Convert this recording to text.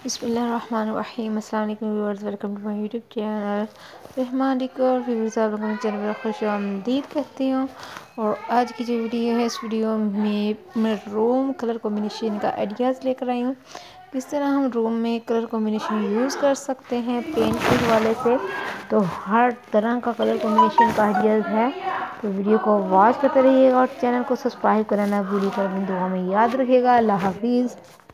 बिस्मिल्लाहिर्रहमानिर्रहीम। अस्सलाम वालेकुम viewers, welcome to my YouTube channel Rahman decor. Viewers, आप लोगों के चैनल में खुशामदीद कहती हूँ। और आज की जो वीडियो है, इस वीडियो में मैं रूम कलर कॉम्बिनेशन का आइडियाज़ लेकर आई हूँ। किस तरह हम रूम में कलर कॉम्बिनेशन यूज़ कर सकते हैं पेंट के हवाले से। तो हर तरह का कलर कॉम्बिनेशन का आइडियाज़ है, तो वीडियो को वॉच करते रहिएगा और चैनल को सब्सक्राइब करना ना भूलिएगा। दुआ में याद रखिएगा। अल्लाह हाफिज़।